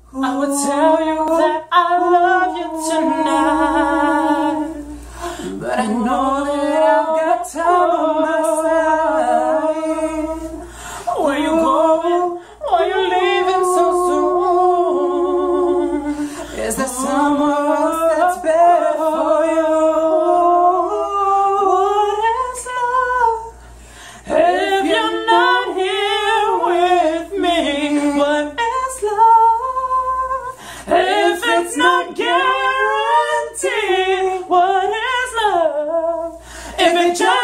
I would tell you that I love you tonight, but I know that I've got time on my side. Where you going? Why you leaving so soon? Is there somewhere else that's better for you? What is love if you're not here with me? What is love if it's not guaranteed? What is love if it just